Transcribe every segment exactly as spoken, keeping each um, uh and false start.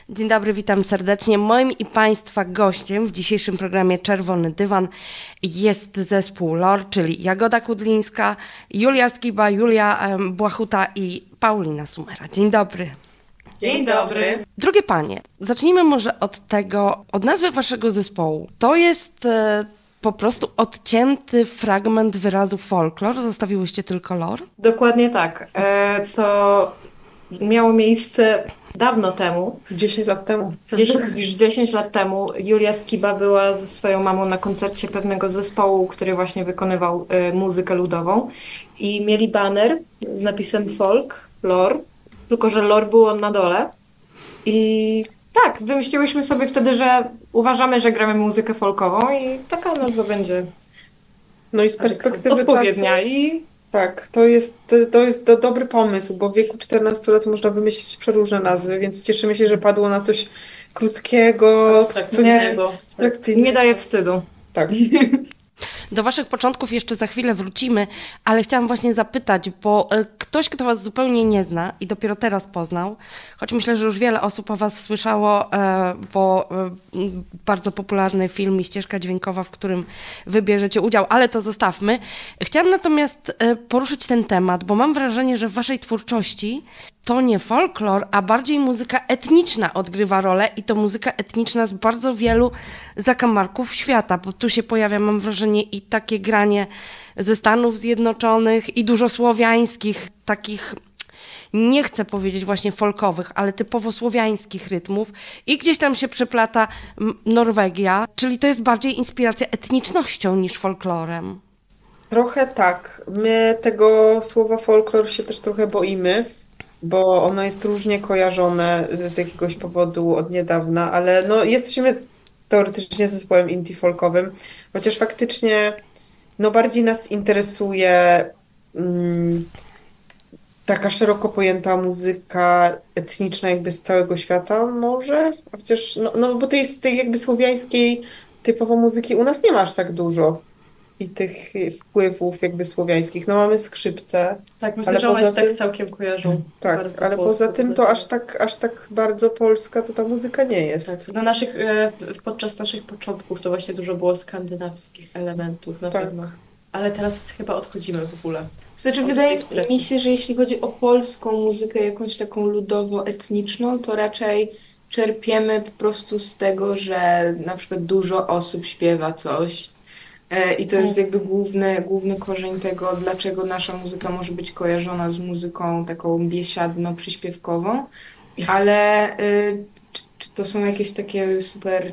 Dzień dobry, witam serdecznie. Moim i Państwa gościem w dzisiejszym programie Czerwony Dywan jest zespół Lor, czyli Jagoda Kudlińska, Julia Skiba, Julia Błachuta i Paulina Sumera. Dzień dobry. Dzień dobry. Drogie panie, zacznijmy może od tego, od nazwy waszego zespołu. To jest e, po prostu odcięty fragment wyrazu folklor, zostawiłyście tylko Lor? Dokładnie tak. E, to miało miejsce dawno temu. dziesięć lat temu. Już dziesięć lat temu Julia Skiba była ze swoją mamą na koncercie pewnego zespołu, który właśnie wykonywał e, muzykę ludową i mieli baner z napisem folk, Lor, tylko że Lor było na dole i tak, wymyśliłyśmy sobie wtedy, że uważamy, że gramy muzykę folkową i taka nazwa będzie No i z perspektywy odpowiednia czasu, i tak, to jest, to jest do, dobry pomysł, bo w wieku czternastu lat można wymyślić przeróżne nazwy, więc cieszymy się, że padło na coś krótkiego, abstrakcyjnego. Nie daje wstydu. Tak. Do waszych początków jeszcze za chwilę wrócimy, ale chciałam właśnie zapytać, bo ktoś, kto was zupełnie nie zna i dopiero teraz poznał, choć myślę, że już wiele osób o was słyszało, bo bardzo popularny film i ścieżka dźwiękowa, w którym wy bierzecie udział, ale to zostawmy. Chciałam natomiast poruszyć ten temat, bo mam wrażenie, że w waszej twórczości to nie folklor, a bardziej muzyka etniczna odgrywa rolę i to muzyka etniczna z bardzo wielu zakamarków świata, bo tu się pojawia, mam wrażenie, i takie granie ze Stanów Zjednoczonych i dużo słowiańskich, takich, nie chcę powiedzieć właśnie folkowych, ale typowo słowiańskich rytmów i gdzieś tam się przeplata Norwegia, czyli to jest bardziej inspiracja etnicznością niż folklorem. Trochę tak. My tego słowa folklor się też trochę boimy, bo ono jest różnie kojarzone z jakiegoś powodu od niedawna, ale no jesteśmy teoretycznie zespołem indie folkowym, chociaż faktycznie no bardziej nas interesuje mm, taka szeroko pojęta muzyka etniczna jakby z całego świata może, a chociaż no, no bo tej, tej jakby słowiańskiej typowo muzyki u nas nie ma aż tak dużo. I tych wpływów jakby słowiańskich. No mamy skrzypce. Tak, myślę, że one się tak całkiem kojarzą. Tak, ale poza tym to aż tak, aż tak bardzo polska to ta muzyka nie jest. Tak, na naszych, podczas naszych początków to właśnie dużo było skandynawskich elementów na tak. pewno. Ale teraz chyba odchodzimy w ogóle. Znaczy wydaje mi się, że jeśli chodzi o polską muzykę, jakąś taką ludowo-etniczną, to raczej czerpiemy po prostu z tego, że na przykład dużo osób śpiewa coś. I to jest jakby główny, główny korzeń tego, dlaczego nasza muzyka może być kojarzona z muzyką taką biesiadno-przyśpiewkową, ale y, czy, czy to są jakieś takie super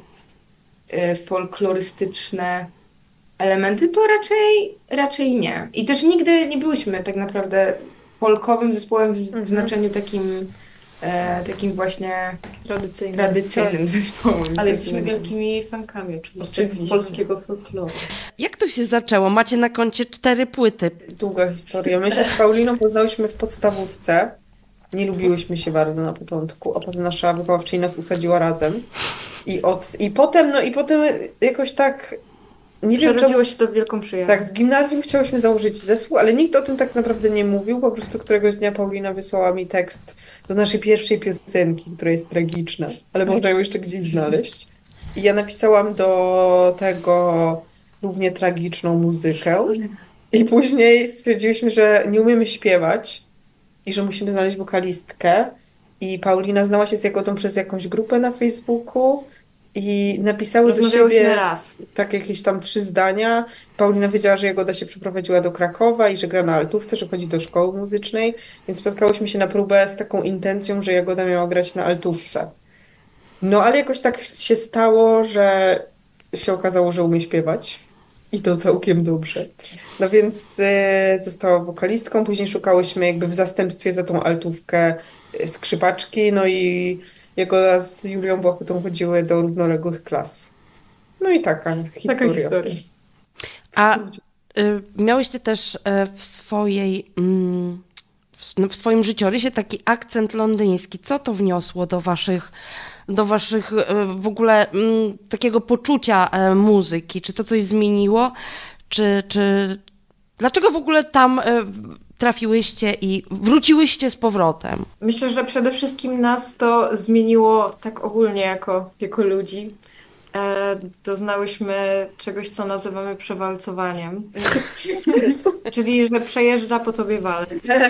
y, folklorystyczne elementy? To raczej, raczej nie. I też nigdy nie byliśmy tak naprawdę folkowym zespołem w, mhm. w znaczeniu takim E, takim właśnie tradycyjnym, tradycyjnym zespołem. Ale jesteśmy wielkimi fankami oczywiście, oczywiście polskiego folkloru. Jak to się zaczęło? Macie na koncie cztery płyty. Długa historia. My się z Pauliną poznałyśmy w podstawówce. Nie lubiłyśmy się bardzo na początku, a potem nasza wychowawczyni nas usadziła razem. I, od, i potem, no i potem jakoś tak nie wiem, Przerodziło się to w wielką przyjaźń. Tak, w gimnazjum chciałyśmy założyć zespół, ale nikt o tym tak naprawdę nie mówił. Po prostu któregoś dnia Paulina wysłała mi tekst do naszej pierwszej piosenki, która jest tragiczna, ale można ją jeszcze gdzieś znaleźć. I ja napisałam do tego równie tragiczną muzykę. I później stwierdziłyśmy, że nie umiemy śpiewać i że musimy znaleźć wokalistkę. I Paulina znała się z Jagodą przez jakąś grupę na Facebooku. I napisały do siebie raz. tak jakieś tam trzy zdania. Paulina wiedziała, że Jagoda się przeprowadziła do Krakowa i że gra na altówce, że chodzi do szkoły muzycznej, więc spotkałyśmy się na próbę z taką intencją, że Jagoda miała grać na altówce. No ale jakoś tak się stało, że się okazało, że umie śpiewać i to całkiem dobrze. No więc e, została wokalistką, później szukałyśmy jakby w zastępstwie za tą altówkę skrzypaczki, no i Jagoda z Julią Błachutą chodziły do równoległych klas. No i taka historia. Taka historia. A y, miałyście też y, w swojej mm, w, no, w swoim życiorysie taki akcent londyński. Co to wniosło do waszych, do waszych y, w ogóle y, takiego poczucia y, muzyki? Czy to coś zmieniło? Czy, czy dlaczego w ogóle tam y, trafiłyście i wróciłyście z powrotem? Myślę, że przede wszystkim nas to zmieniło tak ogólnie jako, jako ludzi. E, doznałyśmy czegoś, co nazywamy przewalcowaniem. Czyli, że przejeżdża po tobie walec.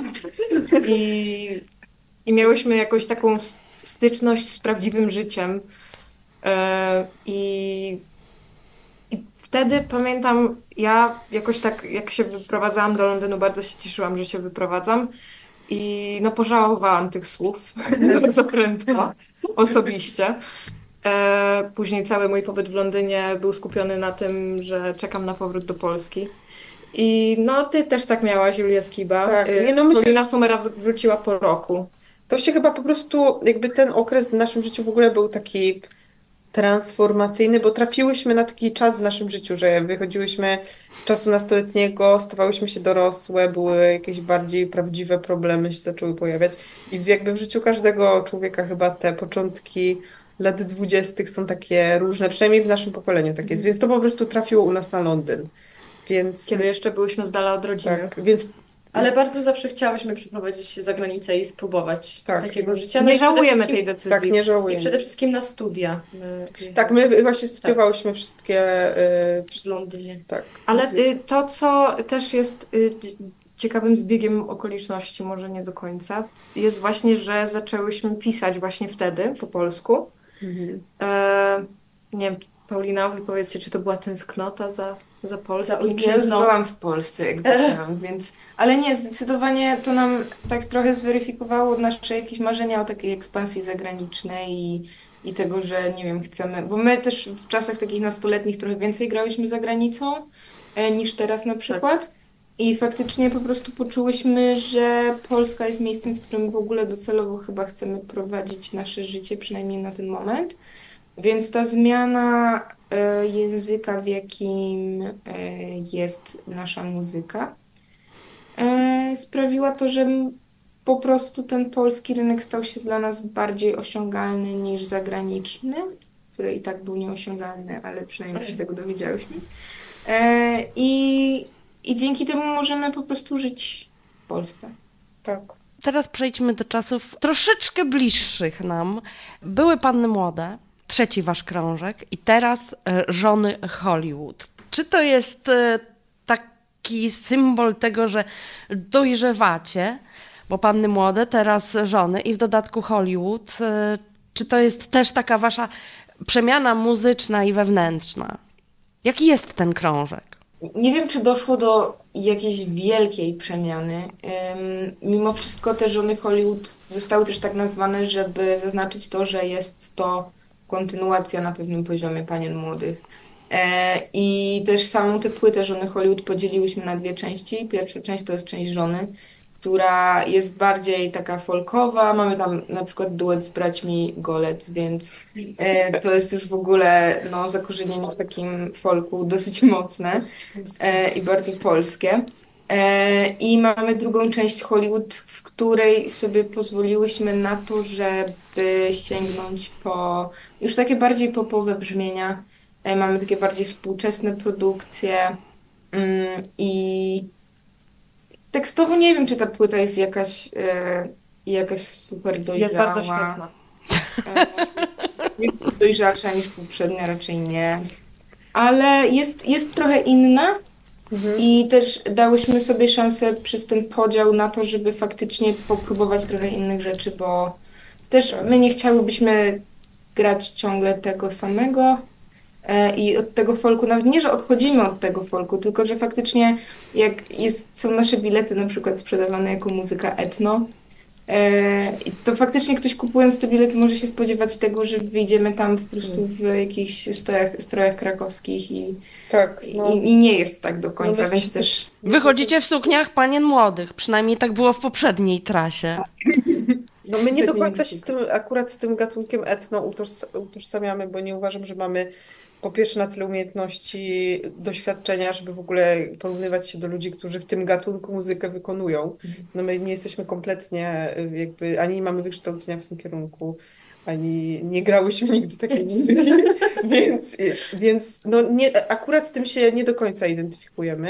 I, I miałyśmy jakąś taką styczność z prawdziwym życiem. E, i, I wtedy pamiętam, ja jakoś tak, jak się wyprowadzałam do Londynu, bardzo się cieszyłam, że się wyprowadzam. I no pożałowałam tych słów bardzo prędko, osobiście. E, później cały mój pobyt w Londynie był skupiony na tym, że czekam na powrót do Polski. I no ty też tak miałaś, Julia Skiba. Tak. E, Nie, no myślę, Paulina Sumera wr- wróciła po roku. To się chyba po prostu, jakby ten okres w naszym życiu w ogóle był taki transformacyjny, bo trafiłyśmy na taki czas w naszym życiu, że wychodziłyśmy z czasu nastoletniego, stawałyśmy się dorosłe, były jakieś bardziej prawdziwe problemy się zaczęły pojawiać i w- jakby w życiu każdego człowieka chyba te początki lat dwudziestych są takie różne, przynajmniej w naszym pokoleniu tak jest, więc to po prostu trafiło u nas na Londyn, więc Kiedy jeszcze byłyśmy z dala od rodziny. tak, więc Ale bardzo zawsze chciałyśmy przeprowadzić się za granicę i spróbować Tak. takiego życia. Nie No i przede żałujemy wszystkim- tej decyzji. tak, nie I żałujemy. przede wszystkim na studia. My Tak, my właśnie studiowałyśmy wszystkie, y, w Londynie. tak. Ale y, to, co też jest y, ciekawym zbiegiem okoliczności, może nie do końca, jest właśnie, że zaczęłyśmy pisać właśnie wtedy po polsku. Mhm. E, nie wiem, Paulina, wypowiedzcie, czy to była tęsknota za, za Ja polskim? już Czy... byłam w Polsce, jak zaczęłam, więc... Ale nie, zdecydowanie to nam tak trochę zweryfikowało nasze jakieś marzenia o takiej ekspansji zagranicznej i, i tego, że nie wiem, chcemy... Bo my też w czasach takich nastoletnich trochę więcej grałyśmy za granicą e, niż teraz na przykład. I faktycznie po prostu poczułyśmy, że Polska jest miejscem, w którym w ogóle docelowo chyba chcemy prowadzić nasze życie, przynajmniej na ten moment. Więc ta zmiana e, języka, w jakim e, jest nasza muzyka, e, sprawiła to, że m- po prostu ten polski rynek stał się dla nas bardziej osiągalny niż zagraniczny, który i tak był nieosiągalny, ale przynajmniej się tego dowiedziałyśmy. E, i, I dzięki temu możemy po prostu żyć w Polsce. Tak. Teraz przejdźmy do czasów troszeczkę bliższych nam. Były Panny Młode, trzeci wasz krążek i teraz e, Żony Hollywood. Czy to jest e, taki symbol tego, że dojrzewacie, bo Panny Młode, teraz Żony i w dodatku Hollywood. E, czy to jest też taka wasza przemiana muzyczna i wewnętrzna? Jaki jest ten krążek? Nie wiem, czy doszło do jakiejś wielkiej przemiany. Ym, Mimo wszystko te Żony Hollywood zostały też tak nazwane, żeby zaznaczyć to, że jest to kontynuacja na pewnym poziomie Panien Młodych. E, I też samą tę płytę Żony Hollywood podzieliłyśmy na dwie części. Pierwsza część to jest część Żony, która jest bardziej taka folkowa. Mamy tam na przykład duet z braćmi Golec, więc e, to jest już w ogóle no, zakorzenienie w takim folku dosyć mocne e, i bardzo polskie. E, I mamy drugą część Hollywood, w której sobie pozwoliłyśmy na to, żeby sięgnąć po już takie bardziej popowe brzmienia. E, Mamy takie bardziej współczesne produkcje mm, i tekstowo nie wiem, czy ta płyta jest jakaś, e, jakaś super Jest dojrzała. bardzo świetna. E, Jest dojrzalsza niż poprzednia, raczej nie. Ale jest, jest trochę inna i też dałyśmy sobie szansę przez ten podział na to, żeby faktycznie popróbować trochę innych rzeczy, bo też my nie chciałybyśmy grać ciągle tego samego. E, I od tego folku, nawet nie, że odchodzimy od tego folku, tylko że faktycznie jak jest, są nasze bilety na przykład sprzedawane jako muzyka etno, e, i to faktycznie ktoś kupując te bilety może się spodziewać tego, że wyjdziemy tam po prostu w jakichś strojach, strojach krakowskich i, Tak, no. i, i nie jest tak do końca, No więc też- też Wychodzicie w sukniach Panien Młodych, przynajmniej tak było w poprzedniej trasie. No my nie do Pewnie końca nie się z tym, akurat z tym gatunkiem etno utożs- utożsamiamy, bo nie uważam, że mamy po pierwsze na tyle umiejętności, doświadczenia, żeby w ogóle porównywać się do ludzi, którzy w tym gatunku muzykę wykonują. No my nie jesteśmy kompletnie y, jakby, ani nie mamy wykształcenia w tym kierunku, ani nie grałyśmy nigdy takiej muzyki, więc, więc no nie, akurat z tym się nie do końca identyfikujemy.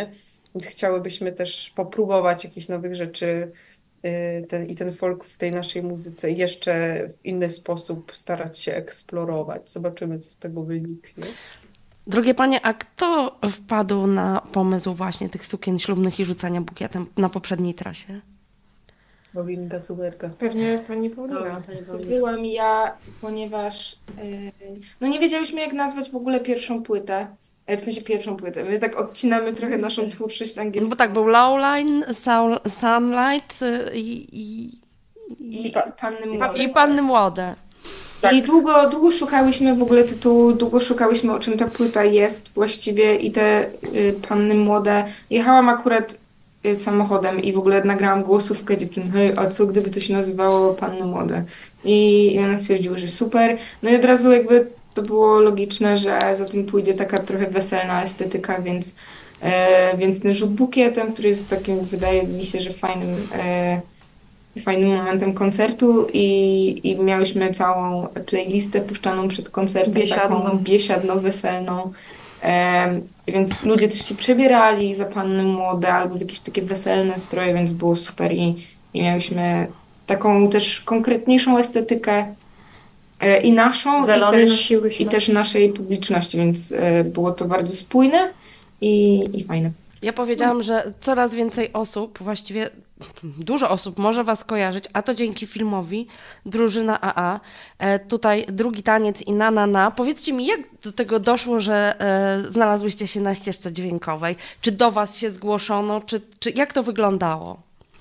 więc chciałybyśmy też popróbować jakichś nowych rzeczy y, ten, i ten folk w tej naszej muzyce jeszcze w inny sposób starać się eksplorować. Zobaczymy, co z tego wyniknie. Drogie panie, a kto wpadł na pomysł właśnie tych sukien ślubnych i rzucania bukietem na poprzedniej trasie? Paulinka Suberka. Pewnie pani Paulina. Dobra, pani Paulina. Byłam ja, ponieważ yy, no nie wiedziałyśmy, jak nazwać w ogóle pierwszą płytę. E, W sensie pierwszą płytę. My tak odcinamy trochę naszą twórczość No angielską. bo tak, był Lowline, Soul- Sunlight y, i, i, I Panny Młode. i Panny Młode. I długo, długo szukałyśmy w ogóle tytułu, długo szukałyśmy, o czym ta płyta jest właściwie i te y, Panny Młode. Jechałam akurat y, samochodem i w ogóle nagrałam głosówkę dziewczyn, hej, a co gdyby to się nazywało Panny Młode? I, i one stwierdziły, że super. No i od razu jakby to było logiczne, że za tym pójdzie taka trochę weselna estetyka, więc, e, więc ten rzut bukietem, który jest takim, wydaje mi się, że fajnym, e, fajnym momentem koncertu i, i miałyśmy całą playlistę puszczaną przed koncertem, Biesiadną. taką biesiadno-weselną. E, więc ludzie też się przebierali za panny młode albo w jakieś takie weselne stroje, więc było super i, i miałyśmy taką też konkretniejszą estetykę e, i naszą, i Welony też, nosiłyśmy. i też naszej publiczności, więc e, było to bardzo spójne i, i fajne. Ja powiedziałam, że coraz więcej osób, właściwie dużo osób może was kojarzyć, a to dzięki filmowi Drużyna A A. E, tutaj drugi taniec i na na na. Powiedzcie mi, jak do tego doszło, że e, znalazłyście się na ścieżce dźwiękowej? Czy do was się zgłoszono? Czy, czy jak to wyglądało?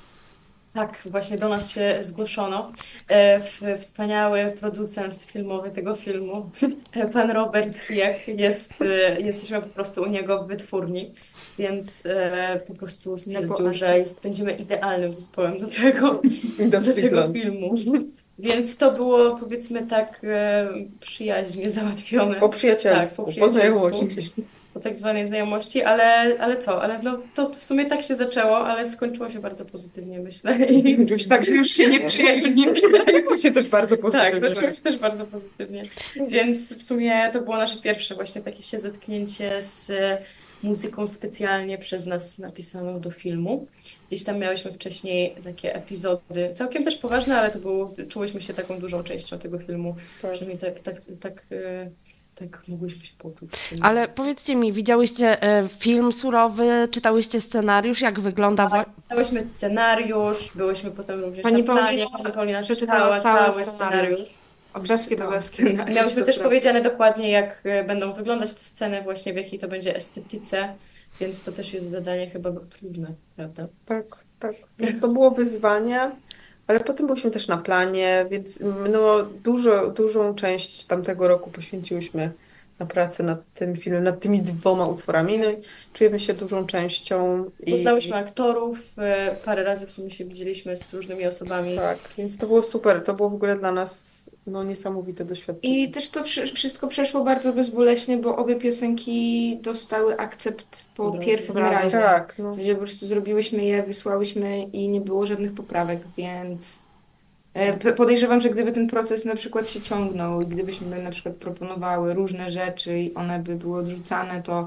Tak, właśnie do nas się zgłoszono. E, w- Wspaniały producent filmowy tego filmu, e, pan Robert Chwiech, jest, e, jesteśmy po prostu u niego w wytwórni, więc e, po prostu stwierdził, że jest, będziemy idealnym zespołem do tego, do tego wygląd. filmu. Więc to było, powiedzmy tak, e, przyjaźnie załatwione. Po przyjacielsku, Tak, po po przyjacielsku. znajomości. Po tak zwanej znajomości, ale, ale co, ale no to w sumie tak się zaczęło, ale skończyło się bardzo pozytywnie, myślę. I Już tak, że już się nie przyjaźnili. się też bardzo tak, pozytywnie. zaczęło się też bardzo pozytywnie. Więc w sumie to było nasze pierwsze właśnie takie się zetknięcie z muzyką specjalnie przez nas napisaną do filmu. Gdzieś tam miałyśmy wcześniej takie epizody, całkiem też poważne, ale to było, czułyśmy się taką dużą częścią tego filmu. Tak. Przynajmniej tak, tak, tak, e, tak mogłyśmy się poczuć. Ale powiedzcie mi, widziałyście e, film surowy, czytałyście scenariusz, jak wygląda... Wa- Czytałyśmy scenariusz, byłyśmy potem również Pani na planie, Paulina pani Paulina przeczytała przeczytała cały cały scenariusz. scenariusz. Obrzeski to był scenariusz. Miałyśmy to też prawda. powiedziane dokładnie, jak e, będą wyglądać te sceny, właśnie w jakiej to będzie estetyce, więc to też jest zadanie chyba trudne, prawda? Tak, tak. To było wyzwanie, ale potem byliśmy też na planie, więc no, dużo, dużą część tamtego roku poświęciłyśmy na pracę nad tym filmem, nad tymi dwoma utworami. No i czujemy się dużą częścią. I, Poznałyśmy aktorów, e, parę razy w sumie się widzieliśmy z różnymi osobami. Tak, więc to było super. To było w ogóle dla nas no, niesamowite doświadczenie. I też to wszy- wszystko przeszło bardzo bezboleśnie, bo obie piosenki dostały akcept po Brawo. pierwszym Brawo. razie. Tak, no. W sensie po prostu zrobiłyśmy je, wysłałyśmy i nie było żadnych poprawek, więc e, p- podejrzewam, że gdyby ten proces na przykład się ciągnął i gdybyśmy na przykład proponowały różne rzeczy i one by były odrzucane, to,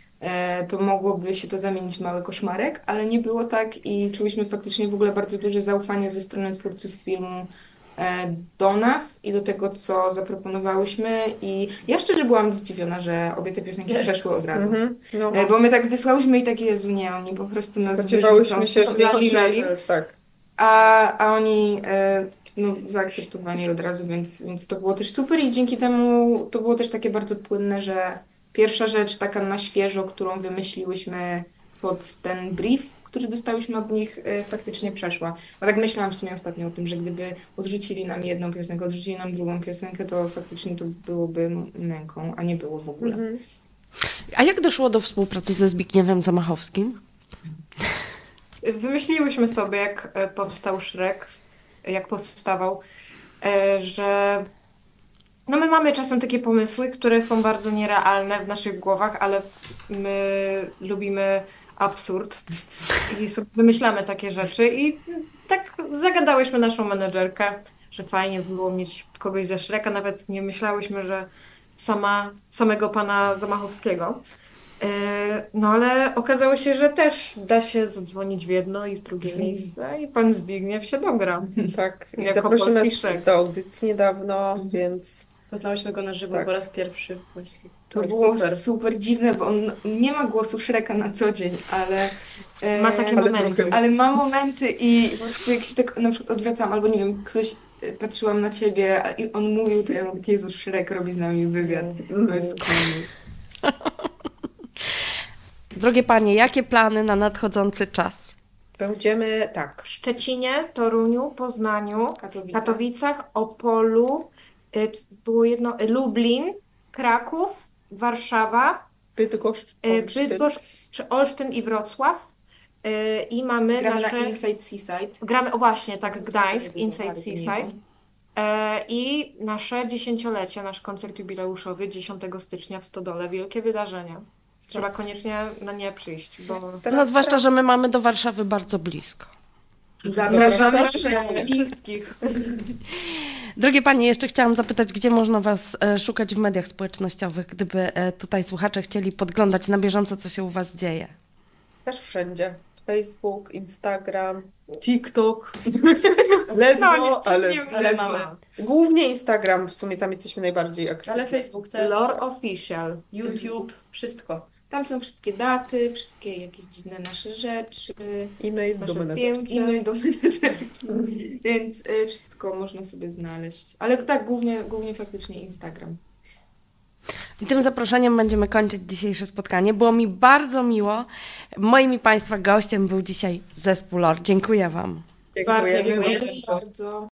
e, to mogłoby się to zamienić w mały koszmarek, ale nie było tak i czuliśmy faktycznie w ogóle bardzo duże zaufanie ze strony twórców filmu e, do nas i do tego, co zaproponowałyśmy i ja szczerze byłam zdziwiona, że obie te piosenki przeszły od razu. Mhm, no. E, Bo my tak wysłałyśmy i takie, Jezu, nie, oni po prostu nas Spodziewałyśmy wyrzucą, się, spodziewali, że, mieli, że tak. a, a oni e, no, zaakceptowali od razu, więc, więc to było też super i dzięki temu to było też takie bardzo płynne, że pierwsza rzecz taka na świeżo, którą wymyśliłyśmy pod ten brief, który dostałyśmy od nich, e, faktycznie przeszła. Bo tak myślałam w sumie ostatnio o tym, że gdyby odrzucili nam jedną piosenkę, odrzucili nam drugą piosenkę, to faktycznie to byłoby m- męką, a nie było w ogóle. Mhm. A jak doszło do współpracy ze Zbigniewem Zamachowskim? Wymyśliłyśmy sobie, jak e, powstał Shrek, jak powstawał, e, że no my mamy czasem takie pomysły, które są bardzo nierealne w naszych głowach, ale my lubimy absurd i sobie wymyślamy takie rzeczy i tak zagadałyśmy naszą menedżerkę, że fajnie by było mieć kogoś ze Shreka, nawet nie myślałyśmy, że sama, samego pana Zamachowskiego. No ale okazało się, że też da się zadzwonić w jedno i w drugie miejsce i pan Zbigniew się dogra. Tak, i Jako zaprosił polski nas Shrek. do audycji niedawno, więc Poznałyśmy go na żywo Tak. po raz pierwszy właśnie. To Tak, było super. super. dziwne, bo on nie ma głosu Shreka na co dzień, ale... e, Ma takie ale momenty. trochę- Ale ma momenty i po prostu jak się tak na przykład odwracam, albo nie wiem, ktoś e, patrzyłam na ciebie a- i on mówił, to ja mówię, Jezus, Shrek robi z nami wywiad. To jest koniec. Drogie panie, jakie plany na nadchodzący czas? będziemy tak. W Szczecinie, Toruniu, Poznaniu, Katowice. Katowicach, Opolu, y, było jedno, y, Lublin, Kraków, Warszawa, Bydgoszcz, y, Olsztyn. Bydgoszcz, czy Olsztyn i Wrocław. Y, I mamy Gramy nasze... na Inside Seaside. Gramy, o właśnie, tak, Gdańsk, Bardzo Inside bardzo Seaside. miło. E, I nasze dziesięciolecie, nasz koncert jubileuszowy dziesiątego stycznia w Stodole. Wielkie wydarzenie. Trzeba koniecznie na nie przyjść, bo No, zwłaszcza, że my mamy do Warszawy bardzo blisko. Zapraszamy Zapraszamy wszystkich. wszystkich. Drogie panie, jeszcze chciałam zapytać, gdzie można was e, szukać w mediach społecznościowych, gdyby e, tutaj słuchacze chcieli podglądać na bieżąco, co się u was dzieje. Też wszędzie. Facebook, Instagram, TikTok. Ledwo, No, ale nie ale ledwo. mamy. głównie Instagram, w sumie tam jesteśmy najbardziej aktywni. Ale Facebook też, Lore Official. YouTube, wszystko. Tam są wszystkie daty, wszystkie jakieś dziwne nasze rzeczy, E-mail do Nasze menedżera. zdjęcia. e-mail do menedżerki, więc y, wszystko można sobie znaleźć. Ale tak, głównie, głównie faktycznie Instagram. I tym zaproszeniem będziemy kończyć dzisiejsze spotkanie. Było mi bardzo miło. Moim i państwa gościem był dzisiaj zespół Lore. Dziękuję wam. Dziękujemy Bardzo dziękuję. bardzo. Bardzo.